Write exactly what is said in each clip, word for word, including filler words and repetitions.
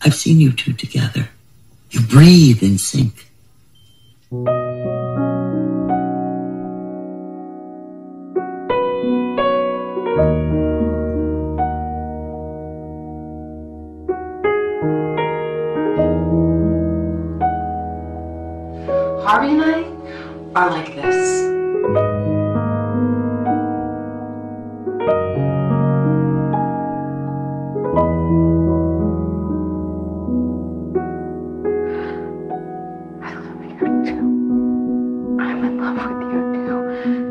I've seen you two together. You breathe in sync. Harvey and I are like this. I love you too. I'm in love with you too.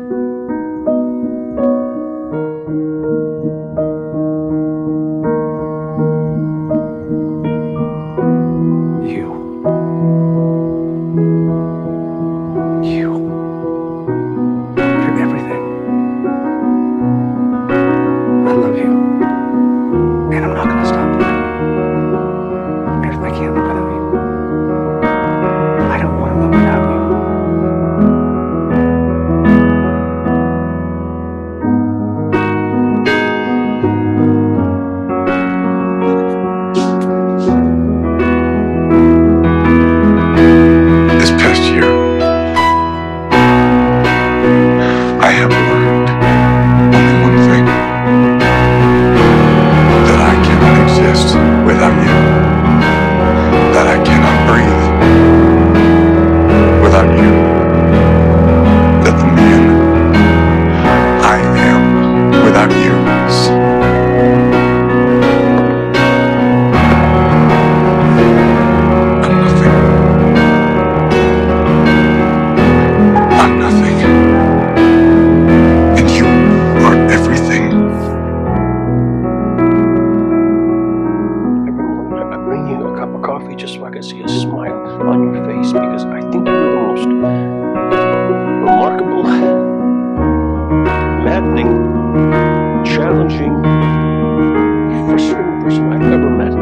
Just so I can see a smile on your face, because I think you're the most remarkable, maddening, challenging, frustrating person I've ever met.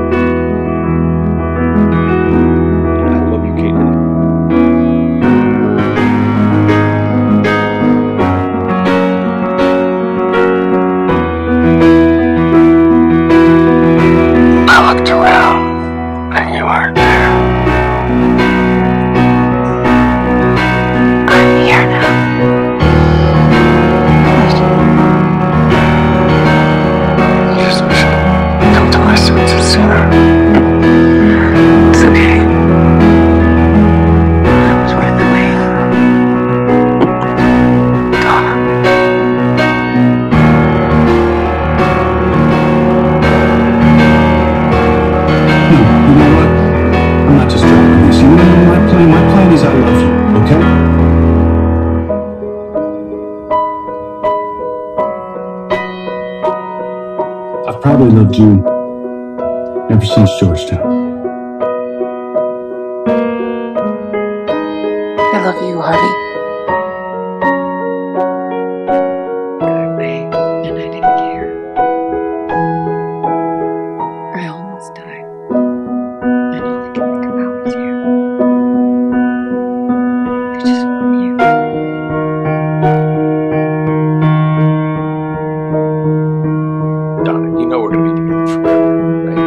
And I love you, Caitlin. I looked around. And you aren't there. I'm here now. I just wish I'd come to my senses sooner. It's okay. It was worth the wait. Donna. You know what? I'm not just dropping this. You know my plan? My plan is I love you, okay? I've probably loved you ever since Georgetown. I love you, Harvey. Got away, and I didn't care. I almost died. And all I can think about was you. I just want you. Donna, you know we're gonna be together forever, right?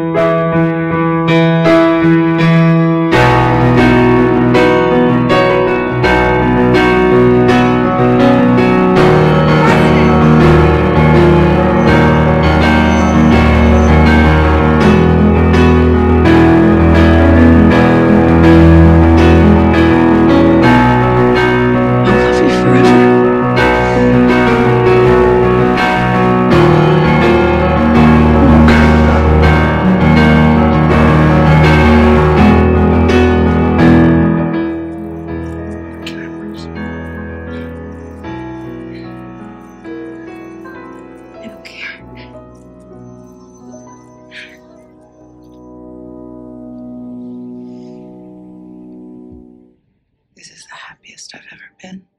I don't care. This is the happiest I've ever been.